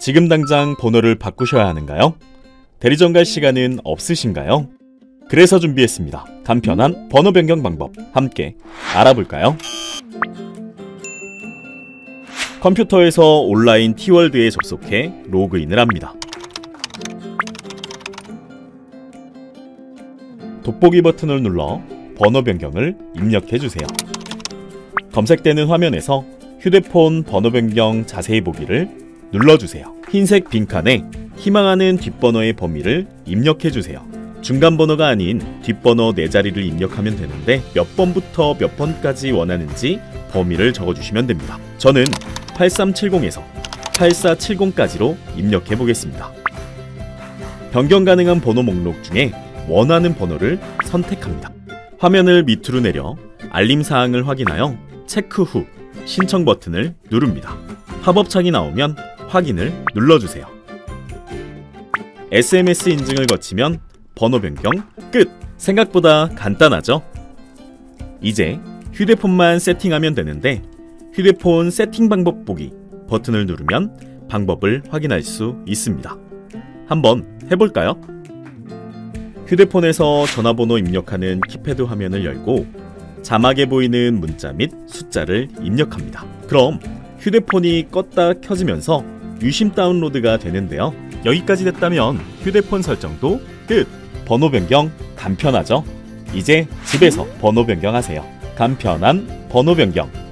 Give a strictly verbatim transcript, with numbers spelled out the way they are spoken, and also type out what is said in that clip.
지금 당장 번호를 바꾸셔야 하는가요? 대리점 갈 시간은 없으신가요? 그래서 준비했습니다. 간편한 번호 변경 방법 함께 알아볼까요? 컴퓨터에서 온라인 티월드에 접속해 로그인을 합니다. 돋보기 버튼을 눌러 번호 변경을 입력해주세요. 검색되는 화면에서 휴대폰 번호 변경 자세히 보기를 눌러주세요. 흰색 빈칸에 희망하는 뒷번호의 범위를 입력해주세요. 중간 번호가 아닌 뒷번호 네 자리를 입력하면 되는데 몇 번부터 몇 번까지 원하는지 범위를 적어주시면 됩니다. 저는 팔삼칠공에서 팔사칠공까지로 입력해 보겠습니다. 변경 가능한 번호 목록 중에 원하는 번호를 선택합니다. 화면을 밑으로 내려 알림 사항을 확인하여 체크 후 신청 버튼을 누릅니다. 팝업창이 나오면 확인을 눌러주세요. 에스엠에스 인증을 거치면 번호 변경 끝! 생각보다 간단하죠? 이제 휴대폰만 세팅하면 되는데 휴대폰 세팅 방법 보기 버튼을 누르면 방법을 확인할 수 있습니다. 한번 해볼까요? 휴대폰에서 전화번호 입력하는 키패드 화면을 열고 자막에 보이는 문자 및 숫자를 입력합니다. 그럼 휴대폰이 껐다 켜지면서 유심 다운로드가 되는데요. 여기까지 됐다면 휴대폰 설정도 끝! 번호 변경 간편하죠? 이제 집에서 번호 변경하세요. 간편한 번호 변경